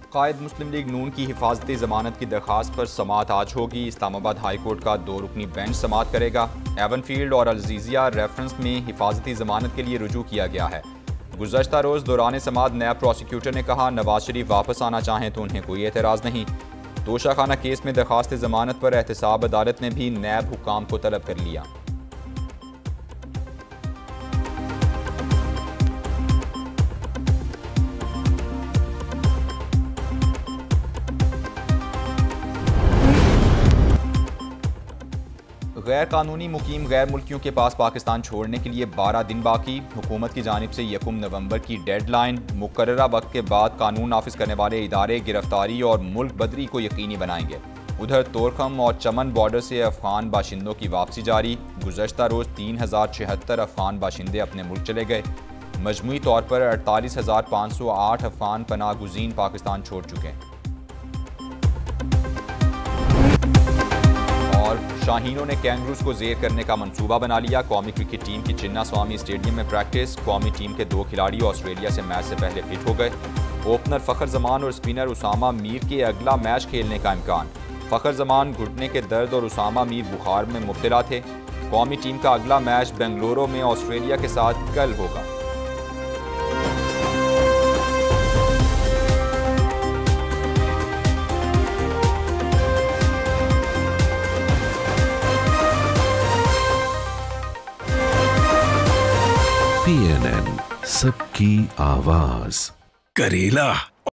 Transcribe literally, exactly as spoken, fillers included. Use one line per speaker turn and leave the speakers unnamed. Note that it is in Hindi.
कायद मुस्लिम लीग नून की हिफाजती जमानत की दरखास्त पर समात आज होगी। इस्लामाबाद हाई कोर्ट का दो रुकनी बेंच समात करेगा। एवन फील्ड और अलजीजिया रेफरेंस में हिफाजती जमानत के लिए रुजू किया गया है। गुज़श्ता रोज़ दौरान समात नया प्रोसिक्यूटर ने कहा, नवाज शरीफ वापस आना चाहें तो उन्हें कोई एतराज़ नहीं। तोशाखाना केस में दरखास्त जमानत पर एहतसाब अदालत ने भी नैब हुकाम को तलब कर लिया। गैर कानूनी मुकीम गैर मुल्कियों के पास पाकिस्तान छोड़ने के लिए बारह दिन बाकी। हुकूमत की जानिब से यकम नवंबर की डेडलाइन। मुकर्ररा वक्त के बाद कानून नाफिज करने वाले इदारे गिरफ्तारी और मुल्क बदरी को यकीनी बनाएंगे। उधर तोरखम और चमन बॉर्डर से अफगान बाशिंदों की वापसी जारी। गुज़श्ता रोज़ तीन हज़ार छिहत्तर अफगान बाशिंदे अपने मुल्क चले गए। मजमूई तौर पर अड़तालीस हज़ार पाँच सौ आठ अफगान पनाह गुज़ीन पाकिस्तान छोड़ चुके हैं। और शाहीनों ने कैंगरूज को जेर करने का मंसूबा बना लिया। कौमी क्रिकेट टीम की चिन्ना स्वामी स्टेडियम में प्रैक्टिस। कौमी टीम के दो खिलाड़ी ऑस्ट्रेलिया से मैच से पहले फिट हो गए। ओपनर फ़खर जमान और स्पिनर उसामा मीर के अगला मैच खेलने का इम्कान। फ़खर जमान घुटने के दर्द और उसामा मीर बुखार में मुब्तला थे। कौमी टीम का अगला मैच बेंगलुरु में ऑस्ट्रेलिया के साथ कल होगा।
पी एन एन सबकी आवाज।
करेला